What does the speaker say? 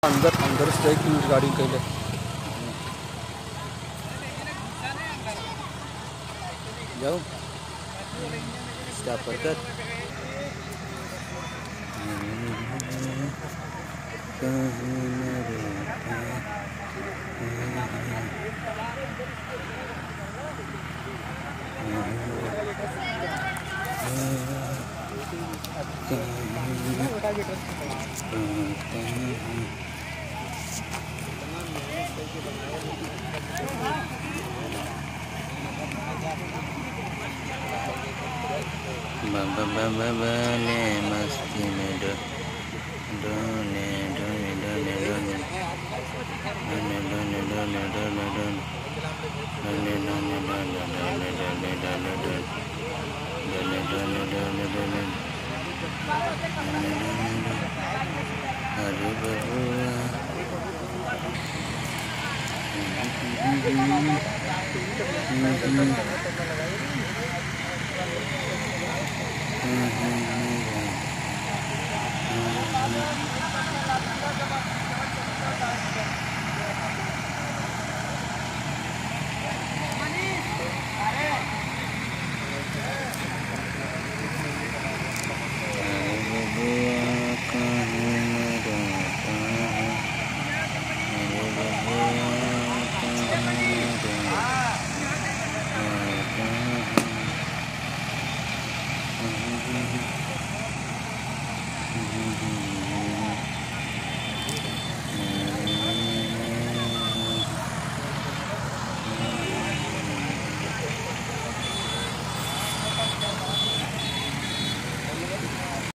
अंदर अंदर स्ट्राइक की गाड़ी कहीं जाओ स्टॉप कर कर बाबा ले मस्ती में डोले डोले डोले डोले डोले डोले डोले डोले डोले डोले डोले डोले अरे बबुआ